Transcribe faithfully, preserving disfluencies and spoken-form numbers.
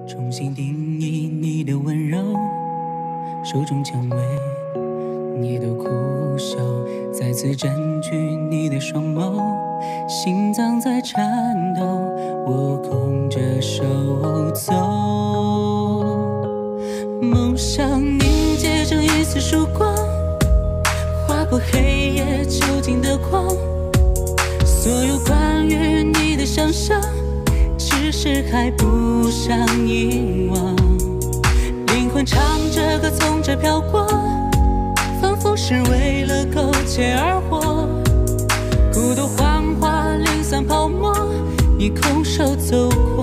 重新定义你的温柔，手中蔷薇你的苦笑，再次占据你的双眸，心脏在颤抖，我空着手走。梦想凝结成一丝曙光，划破黑夜囚禁的光，所有关于你的想象，只是还不想遗忘。灵魂唱着歌从这飘过，仿佛是为了苟且而活。孤独幻化零散泡沫，你空手走过。